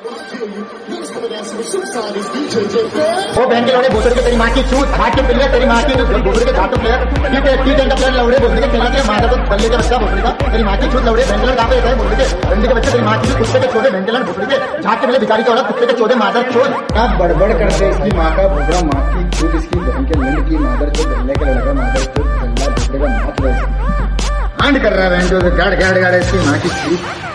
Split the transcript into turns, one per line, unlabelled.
वो बहन के लौड़े भोसड़ के तेरी माँ की छूट हाथ के पिल्ले तेरी माँ की भोसड़ के घाटों प्लेयर टी10 का प्लेयर लौड़े भोसड़ के खेलना के माता तो बल्ले के बच्चा भोसड़ का तेरी माँ की छूट लौड़े भैंकलन कहाँ पे रहता है भोसड़ के रंडी के बच्चे तेरी माँ की कुत्ते के छोटे भैंकलन भोसड़ के झाट के पिल्ले भिखारी के औरत कुत्ते के चौदह मादर चोद
क्या बड़बड़ करते इसकी माँ का भोगड़ा माँ की छूट इसकी बहन के लंड की मादर चोद गल्ले के लड़का मादर चोद गल्ला भोसड़े का माँ आंड कर रहा है बहन जो गाड़ गाड़ गाड़ इसकी माँ की छूट।